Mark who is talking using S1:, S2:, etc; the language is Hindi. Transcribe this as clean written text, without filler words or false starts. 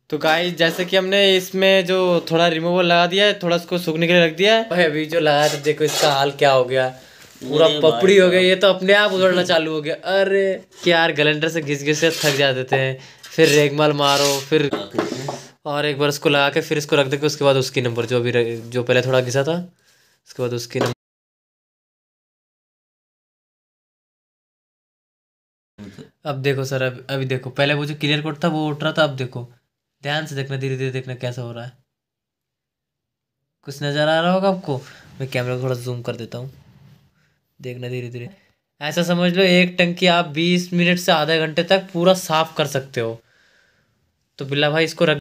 S1: तो गाइस जैसे कि हमने इसमें जो थोड़ा रिमूवर लगा दिया है, थोड़ा इसको सूखने के लिए रख दिया है भाई। अभी जो लगाया था देखो इसका हाल क्या हो गया, पूरा पपड़ी हो गया। ये तो अपने आप उधड़ना चालू हो गया। अरे क्या यार, ग्राइंडर से घिस घिस से थक जाते थे। फिर रेगमाल मारो, फिर और एक बार इसको लगा के फिर इसको रख दे के उसके बाद उसकी नंबर जो अभी जो पहले थोड़ा घिसा था उसके बाद उसकी नंबर। अब देखो सर, अभी देखो, पहले वो जो क्लियर कोड था वो उठ रहा था, अब देखो ध्यान से देखना, धीरे धीरे देखना कैसा हो रहा है। कुछ नज़र आ रहा होगा आपको? मैं कैमरा को थोड़ा जूम कर देता हूँ, देखना धीरे धीरे। ऐसा समझ लो एक टंकी आप 20 मिनट से आधे घंटे तक पूरा साफ कर सकते हो। तो बिल्ला भाई इसको रख